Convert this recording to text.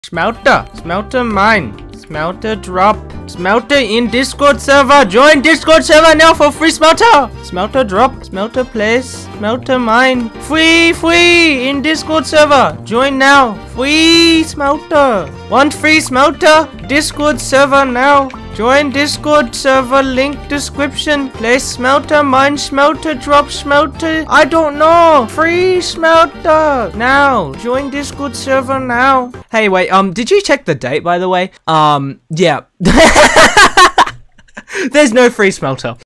Smelter. Smelter mine. Smelter drop. Smelter in Discord server. Join Discord server now for free smelter. Smelter drop. Smelter place. Smelter mine. Free in Discord server. Join now. Free smelter. Want free smelter? Discord server now. Join Discord server, link description. Place smelter, mine smelter, drop smelter. I don't know. Free smelter. Now. Join Discord server now. Hey, wait, did you check the date, by the way? Yeah. There's no free smelter.